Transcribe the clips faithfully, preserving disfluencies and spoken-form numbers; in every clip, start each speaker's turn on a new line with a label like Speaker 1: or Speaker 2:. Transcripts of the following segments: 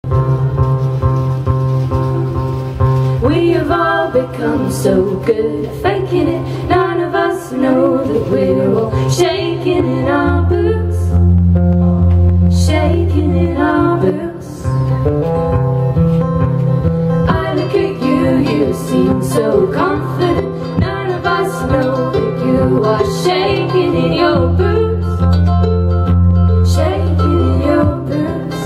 Speaker 1: We have all become so good at faking it. None of us know that we're all shaking in our boots, shaking in our boots. I look at you, you seem so confident. None of us know that you are shaking in your boots, shaking in your boots.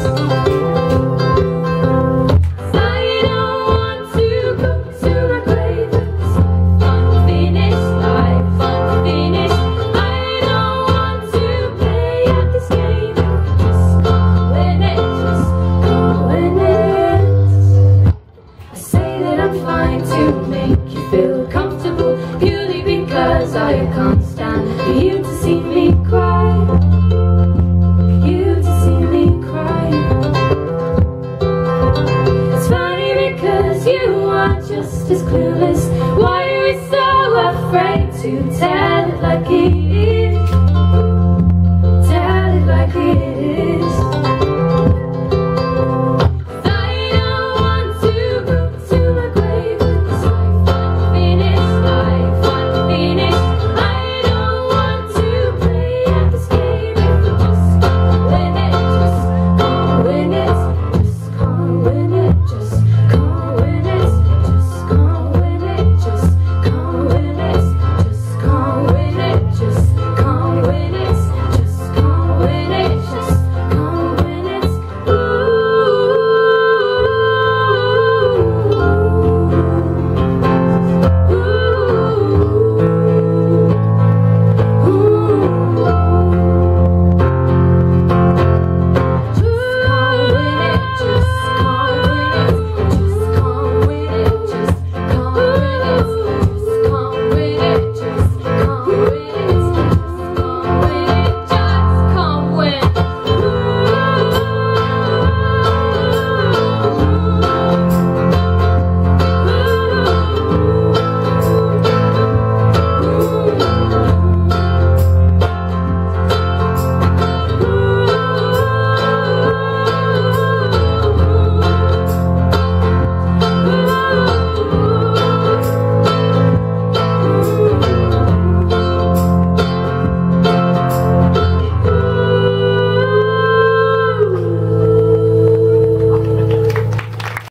Speaker 1: I don't want to go to my grave. It's unfinished life, unfinished. I don't want to play at this game. Just go in it, just go in it. I say that I'm fine to make you feel comfortable, purely because I can't stand for you to see me cry, you to see me cry. It's funny because you are just as clueless. Why are we so afraid to tell it like it is?